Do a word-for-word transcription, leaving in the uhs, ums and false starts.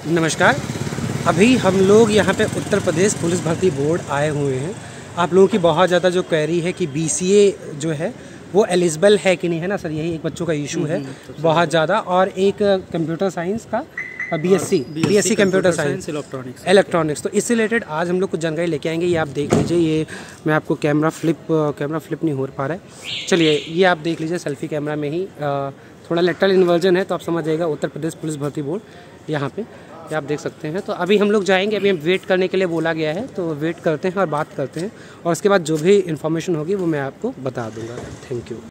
नमस्कार। अभी हम लोग यहाँ पे उत्तर प्रदेश पुलिस भर्ती बोर्ड आए हुए हैं। आप लोगों की बहुत ज़्यादा जो क्वेरी है कि बीसीए जो है वो एलिजिबल है कि नहीं, है ना सर? यही एक बच्चों का इशू है बहुत ज़्यादा। और एक कंप्यूटर साइंस का BSc BSc computer science electronics electronics तो इससे रिलेटेड आज हम लोग कुछ जानकारी लेके आएंगे। ये आप देख लीजिए। ये मैं आपको कैमरा फ्लिप कैमरा फ्लिप नहीं हो पा रहा है। चलिए ये आप देख लीजिए, सेल्फी कैमरा में ही आ, थोड़ा लेटरल इन्वर्जन है तो आप समझ जाइएगा। उत्तर प्रदेश पुलिस भर्ती बोर्ड यहाँ पे ये आप देख सकते हैं। तो अभी हम लोग जाएंगे, अभी हम वेट करने के लिए बोला गया है तो वेट करते हैं और बात करते हैं और उसके बाद जो भी इन्फॉर्मेशन होगी वो मैं आपको बता दूंगा। Thank you.